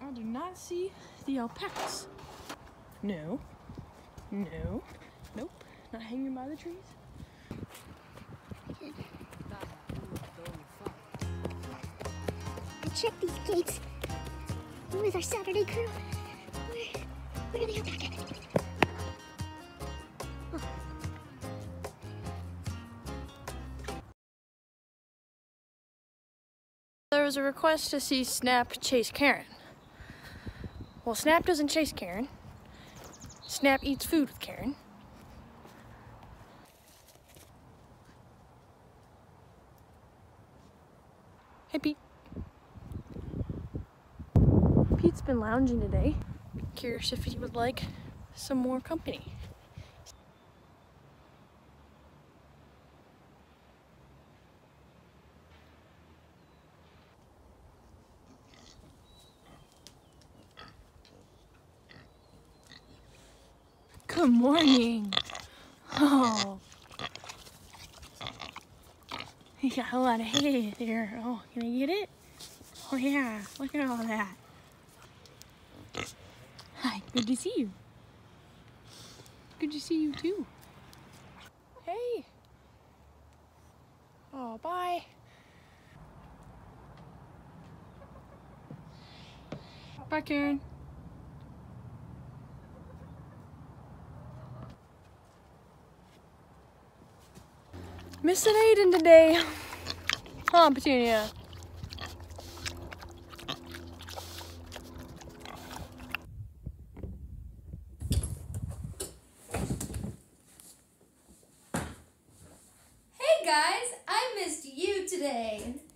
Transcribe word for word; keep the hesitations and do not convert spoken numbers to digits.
I do not see the alpacas. No. No. Nope. Not hanging by the trees. Check these gates. Where's our Saturday crew? Where, where are the alpacas? Oh. There was a request to see Snap chase Karen. Well, Snap doesn't chase Karen. Snap eats food with Karen. Hey, Pete. Pete's been lounging today. Curious if he would like some more company. Good morning. Oh. You got a lot of hay there. Oh, can I get it? Oh yeah, look at all that. Hi, good to see you. Good to see you too. Hey. Oh, bye. Bye, Karen. Missing Aiden today. Huh, Petunia? Hey guys, I missed you today.